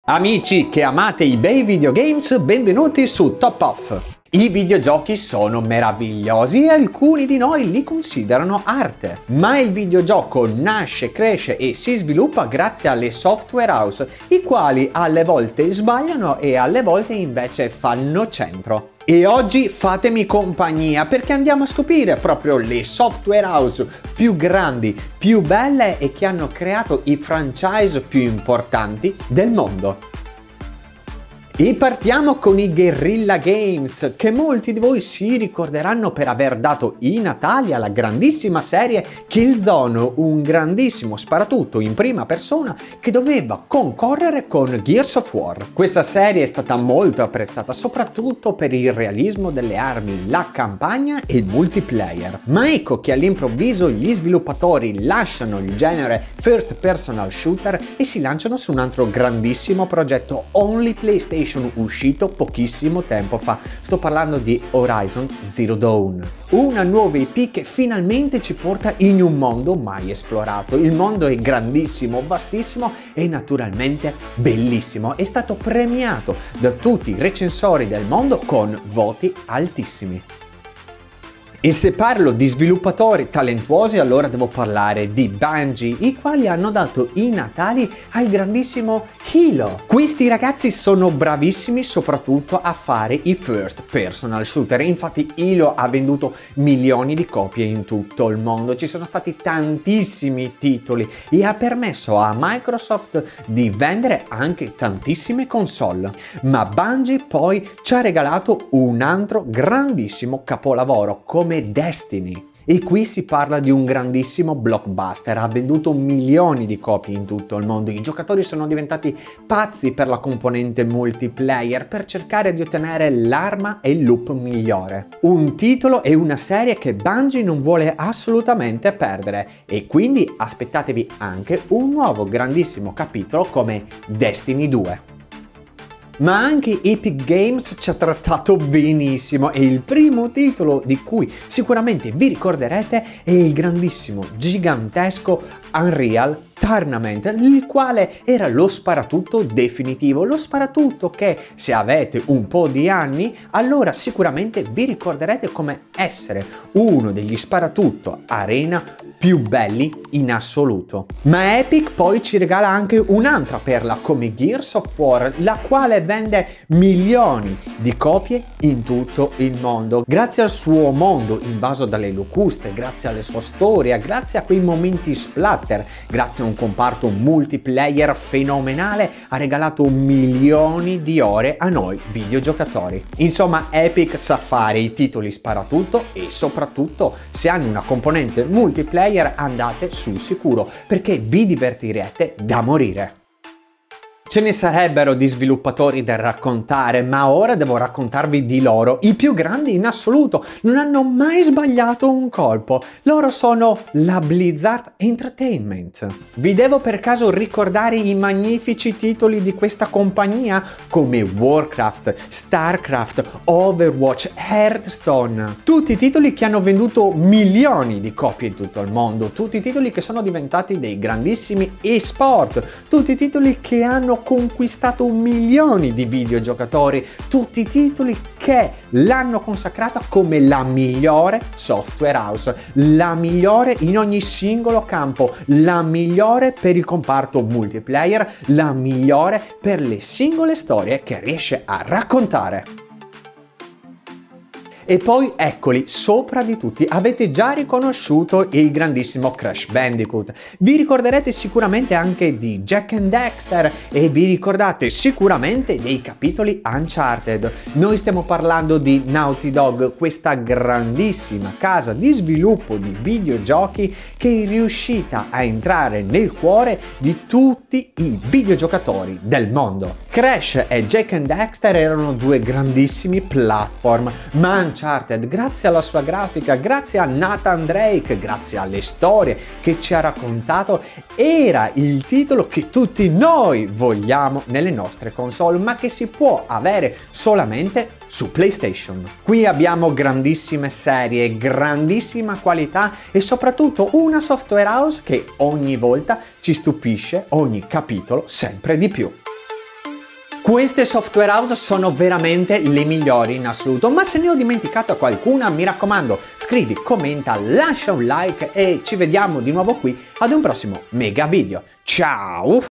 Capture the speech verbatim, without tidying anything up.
Amici che amate i bei videogames, benvenuti su Top Off. I videogiochi sono meravigliosi e alcuni di noi li considerano arte, ma il videogioco nasce, cresce e si sviluppa grazie alle software house, i quali alle volte sbagliano e alle volte invece fanno centro. E oggi fatemi compagnia perché andiamo a scoprire proprio le software house più grandi, più belle e che hanno creato i franchise più importanti del mondo. E partiamo con i Guerrilla Games, che molti di voi si ricorderanno per aver dato i natali alla grandissima serie Killzone, un grandissimo sparatutto in prima persona che doveva concorrere con Gears of War. Questa serie è stata molto apprezzata soprattutto per il realismo delle armi, la campagna e il multiplayer. Ma ecco che all'improvviso gli sviluppatori lasciano il genere first personal shooter e si lanciano su un altro grandissimo progetto only PlayStation uscito pochissimo tempo fa. Sto parlando di Horizon Zero Dawn, una nuova I P che finalmente ci porta in un mondo mai esplorato. Il mondo è grandissimo, vastissimo e naturalmente bellissimo. È stato premiato da tutti i recensori del mondo con voti altissimi. E se parlo di sviluppatori talentuosi, allora devo parlare di Bungie, i quali hanno dato i natali al grandissimo Halo. Questi ragazzi sono bravissimi soprattutto a fare i first personal shooter, infatti Halo ha venduto milioni di copie in tutto il mondo, ci sono stati tantissimi titoli e ha permesso a Microsoft di vendere anche tantissime console. Ma Bungie poi ci ha regalato un altro grandissimo capolavoro come Destiny. E qui si parla di un grandissimo blockbuster, ha venduto milioni di copie in tutto il mondo, i giocatori sono diventati pazzi per la componente multiplayer per cercare di ottenere l'arma e il loop migliore. Un titolo e una serie che Bungie non vuole assolutamente perdere e quindi aspettatevi anche un nuovo grandissimo capitolo come Destiny due. Ma anche Epic Games ci ha trattato benissimo e il primo titolo di cui sicuramente vi ricorderete è il grandissimo, gigantesco Unreal Tournament, il quale era lo sparatutto definitivo, lo sparatutto che se avete un po' di anni allora sicuramente vi ricorderete come essere uno degli sparatutto arena più belli in assoluto. Ma Epic poi ci regala anche un'altra perla come Gears of War, la quale vende milioni di copie in tutto il mondo grazie al suo mondo invaso dalle locuste, grazie alla sua storia, grazie a quei momenti splatter, grazie a un comparto multiplayer fenomenale, ha regalato milioni di ore a noi videogiocatori. Insomma, Epic sa fare i titoli sparatutto e soprattutto se hanno una componente multiplayer andate sul sicuro perché vi divertirete da morire. Ce ne sarebbero di sviluppatori da raccontare, ma ora devo raccontarvi di loro, i più grandi in assoluto, non hanno mai sbagliato un colpo. Loro sono la Blizzard Entertainment. Vi devo per caso ricordare i magnifici titoli di questa compagnia come Warcraft, Starcraft, Overwatch, Hearthstone. Tutti i titoli che hanno venduto milioni di copie in tutto il mondo, tutti i titoli che sono diventati dei grandissimi e-sport, tutti i titoli che hanno conquistato milioni di videogiocatori, tutti i titoli che l'hanno consacrata come la migliore software house, la migliore in ogni singolo campo, la migliore per il comparto multiplayer, la migliore per le singole storie che riesce a raccontare. E poi eccoli, sopra di tutti, avete già riconosciuto il grandissimo Crash Bandicoot. Vi ricorderete sicuramente anche di Jak and Daxter e vi ricordate sicuramente dei capitoli Uncharted. Noi stiamo parlando di Naughty Dog, questa grandissima casa di sviluppo di videogiochi che è riuscita a entrare nel cuore di tutti i videogiocatori del mondo. Crash e Jak and Daxter erano due grandissimi platform, ma Uncharted, grazie alla sua grafica, grazie a Nathan Drake, grazie alle storie che ci ha raccontato, era il titolo che tutti noi vogliamo nelle nostre console, ma che si può avere solamente su PlayStation. Qui abbiamo grandissime serie, grandissima qualità e soprattutto una software house che ogni volta ci stupisce, ogni capitolo sempre di più. Queste software house sono veramente le migliori in assoluto, ma se ne ho dimenticata qualcuna, mi raccomando, scrivi, commenta, lascia un like e ci vediamo di nuovo qui ad un prossimo mega video. Ciao!